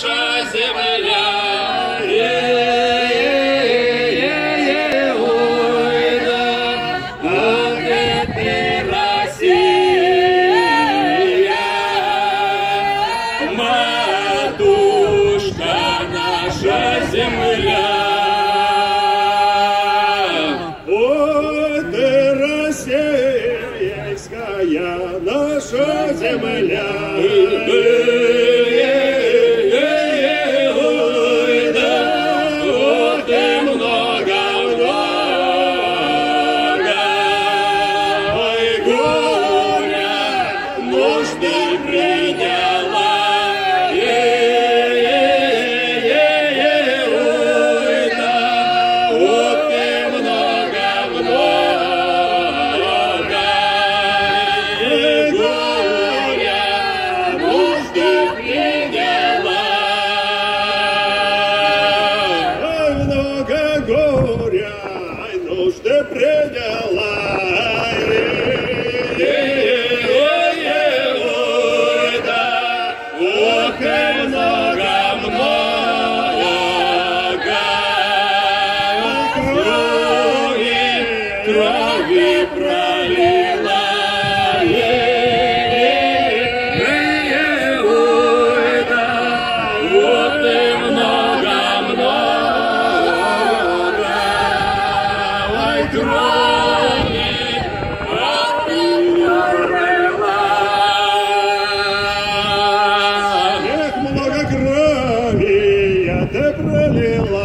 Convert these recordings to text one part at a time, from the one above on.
наша земля. Ой, да, вот это Россия, матушка наша земля. Вот и российская наша земля. Горя, нужды предела. Ой, да, ох и много крови пролила. Ой, да, вот и много крови пролила. Эх, много крови ты пролила.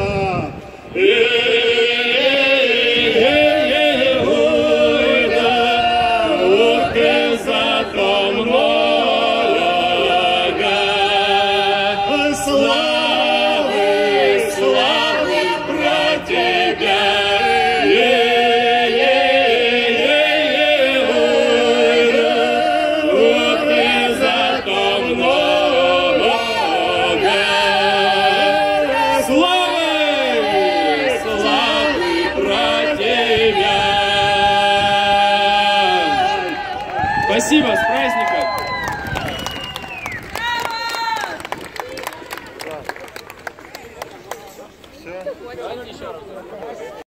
Ой, да, ох и зато много славы про тебя. Спасибо, с праздником! Все.